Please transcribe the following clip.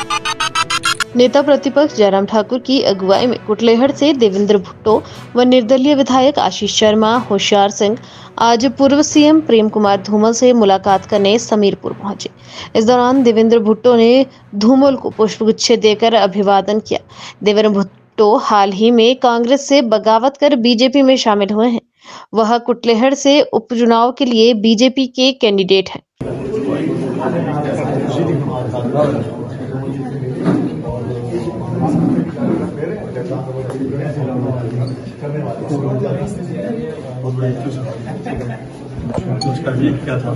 नेता प्रतिपक्ष जयराम ठाकुर की अगुवाई में कुटलेहड़ से देवेंद्र भुट्टो व निर्दलीय विधायक आशीष शर्मा, होशियार सिंह आज पूर्व सीएम प्रेम कुमार धूमल से मुलाकात करने समीरपुर पहुंचे। इस दौरान देवेंद्र भुट्टो ने धूमल को पुष्पगुच्छ देकर अभिवादन किया। देवेंद्र भुट्टो हाल ही में कांग्रेस से बगावत कर बीजेपी में शामिल हुए हैं। वह कुटलेहड़ से उपचुनाव के लिए बीजेपी के कैंडिडेट हैं। उसका वेट क्या था?